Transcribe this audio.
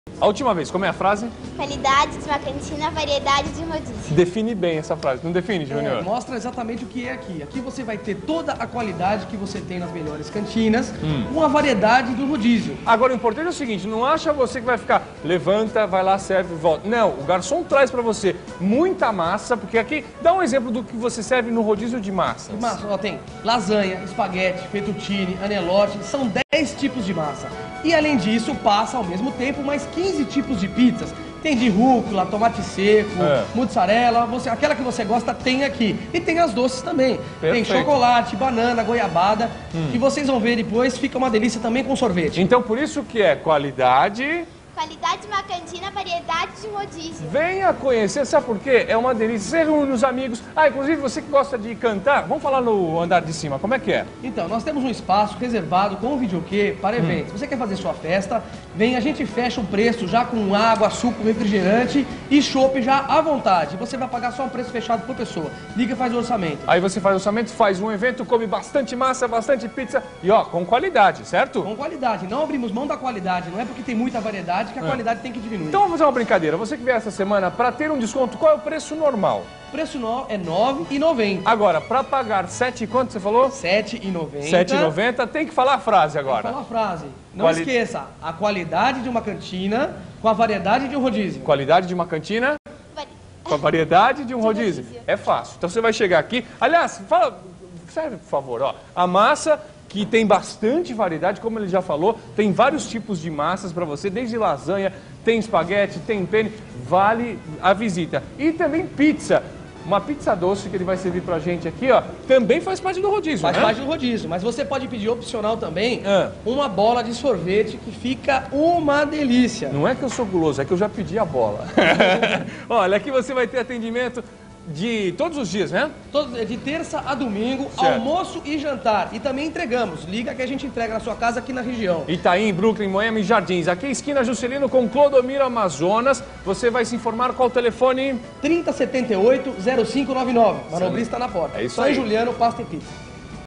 A última vez, como é a frase? Qualidade de uma cantina, variedade de um rodízio. Define bem essa frase. Não define, Júnior? Mostra exatamente o que é aqui. Aqui você vai ter toda a qualidade que você tem nas melhores cantinas, com a variedade do rodízio. Agora, o importante é o seguinte, não acha você que vai ficar, levanta, vai lá, serve e volta. Não, o garçom traz pra você muita massa, porque aqui, dá um exemplo do que você serve no rodízio de massas. Massa, ó, tem lasanha, espaguete, fettuccine, anelote, são 10 tipos de massa. E além disso, passa ao mesmo tempo mais 15 tipos de pizzas. Tem de rúcula, tomate seco, mussarela, aquela que você gosta tem aqui. E tem as doces também. Perfeito. Tem chocolate, banana, goiabada. E vocês vão ver depois, fica uma delícia também com sorvete. Então, por isso que é qualidade... Qualidade de uma cantina, variedade de um rodízio. Venha conhecer, sabe por quê? É uma delícia. Você reúne os amigos. Ah, inclusive você que gosta de cantar, vamos falar no andar de cima, como é que é? Então, nós temos um espaço reservado com videokê para eventos. Você quer fazer sua festa, vem, a gente fecha o preço já com água, suco, refrigerante e chopp já à vontade. Você vai pagar só um preço fechado por pessoa. Liga e faz o orçamento. Aí você faz o orçamento, faz um evento, come bastante massa, bastante pizza e ó, com qualidade, certo? Com qualidade. Não abrimos mão da qualidade. Não é porque tem muita variedade que a qualidade tem que diminuir. Então vamos fazer uma brincadeira. Você que vier essa semana, para ter um desconto, qual é o preço normal? O preço é R$ 9,90. Agora, para pagar 7 quanto você falou? R$ 7,90. 7,90, tem que falar a frase agora. Fala a frase. Não esqueça, a qualidade de uma cantina com a variedade de um rodízio. Qualidade de uma cantina com a variedade de um rodízio. É fácil. Então você vai chegar aqui. Aliás, serve por favor, ó. A massa que tem bastante variedade, como ele já falou, tem vários tipos de massas para você, desde lasanha, tem espaguete, tem penne, vale a visita. E também pizza. Uma pizza doce que ele vai servir pra gente aqui, ó, também faz parte do rodízio, Faz parte do rodízio, mas você pode pedir opcional também uma bola de sorvete que fica uma delícia. Não é que eu sou guloso, é que eu já pedi a bola. Olha, aqui você vai ter atendimento de todos os dias, né? De terça a domingo, certo. Almoço e jantar. E também entregamos. Liga que a gente entrega na sua casa aqui na região. Itaim, Brooklyn, Moema e Jardins. Aqui esquina Juscelino com Clodomiro Amazonas. Você vai se informar qual o telefone? 3078-0599. Manobrista na porta. É isso Só aí. em Juliano, pasta e pizza.